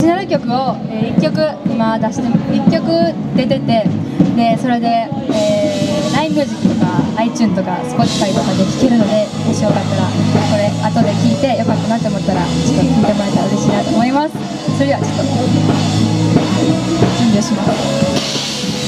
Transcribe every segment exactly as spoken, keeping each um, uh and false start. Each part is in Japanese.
ナル曲を、えー、いっきょく今出していっきょく出てて、でそれで、えー、ライン ミュージックとか iTunes とか Spotify とかで聴けるので、もしよかったらこれ後で聴いてよかったなって思ったらちょっと聴いてもらえたら嬉しいなと思います。それではちょっと準備をします。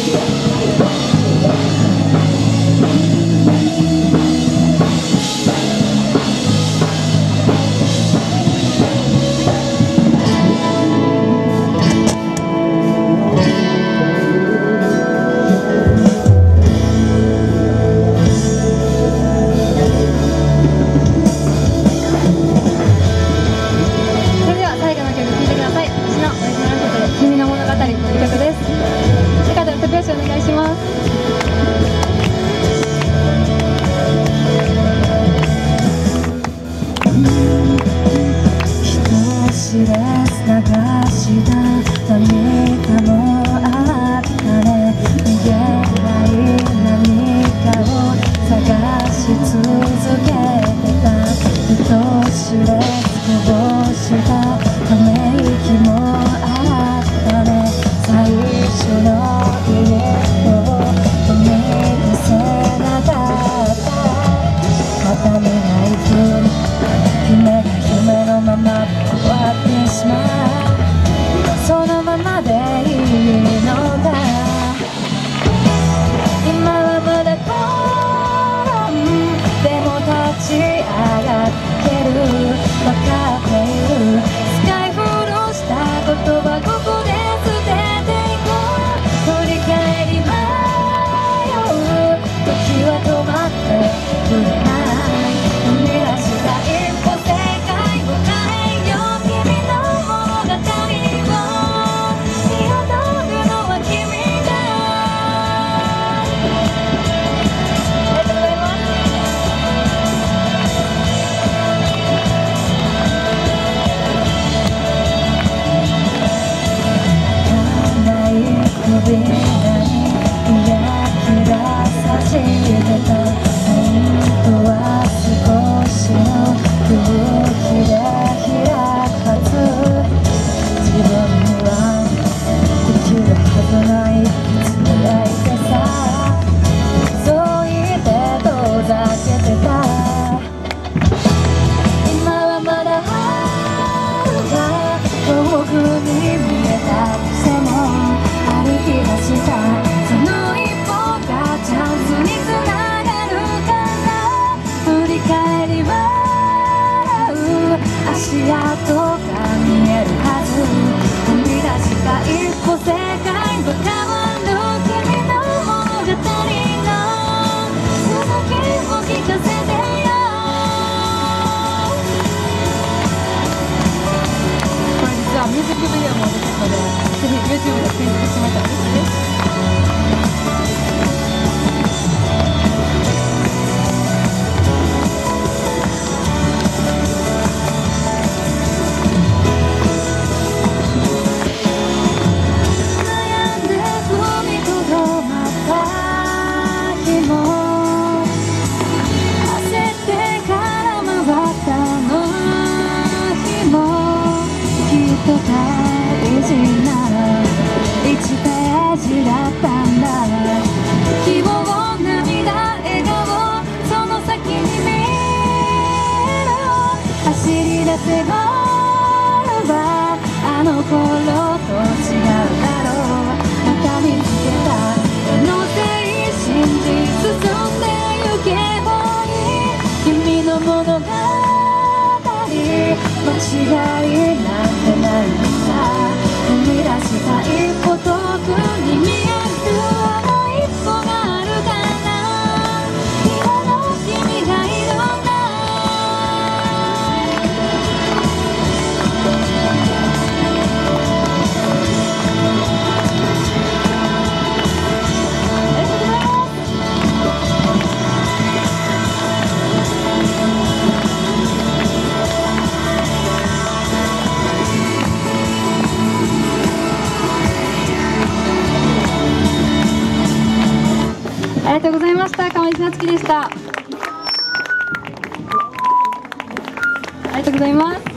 ありがとうございました。川西夏樹でした。ありがとうございます。